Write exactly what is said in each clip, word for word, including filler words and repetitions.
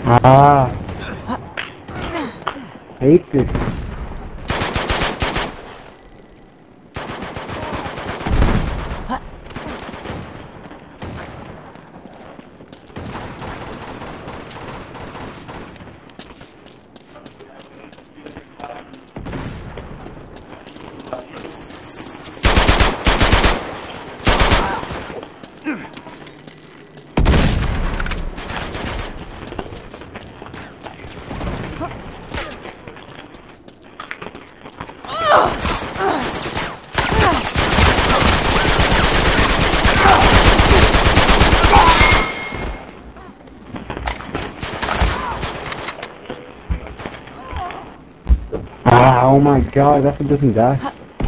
Ah, hate this. Ah, oh my god, that's what doesn't die.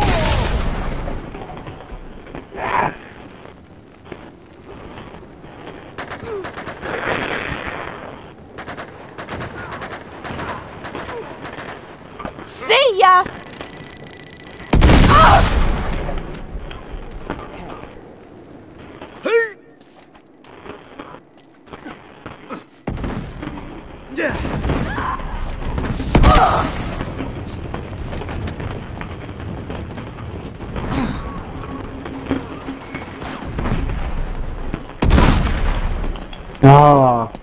See ya! Oh.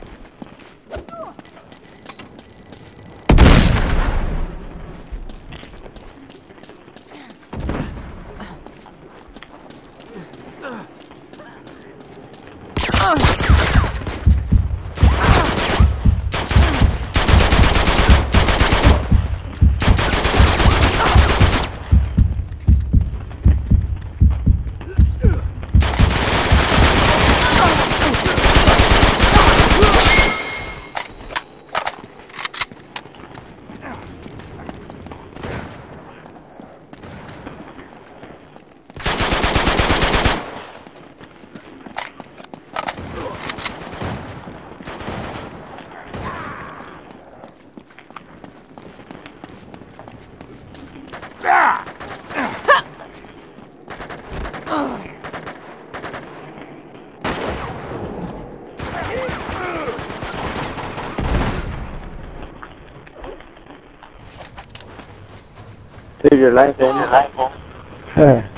Save your life, man. Your life, man.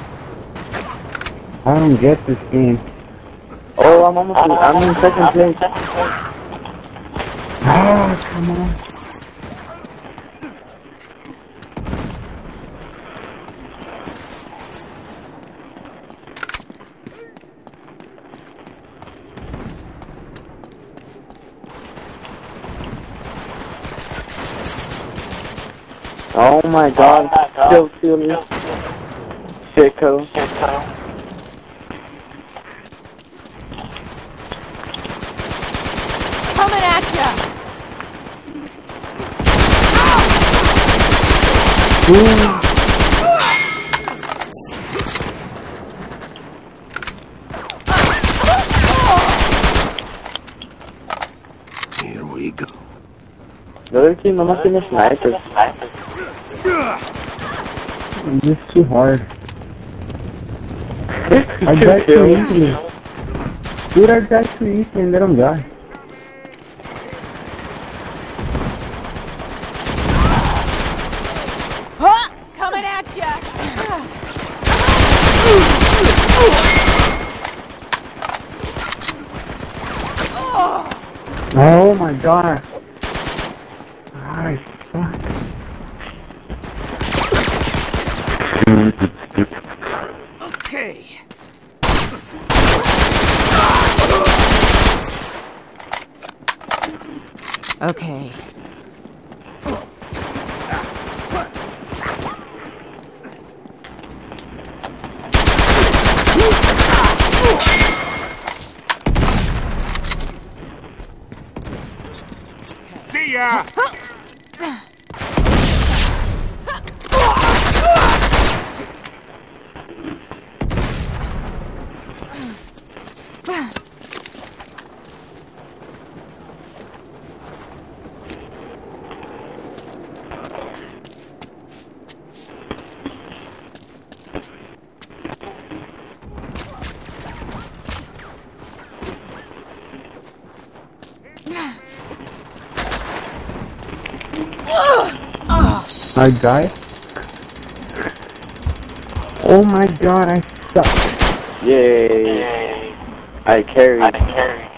I don't get this game. Oh, I'm almost in, I'm in second place. Ah, come on. Oh my god, still feel me. Shit, co. Coming at ya! Here we go. The other team nomás tiene snipers. This is too hard. I died too easily. Dude, I died too easily and let him die. Huh? Coming at ya! Oh my god. I suck. Okay. Okay. See ya! I die. Oh my god, I suck. Yay. I carried.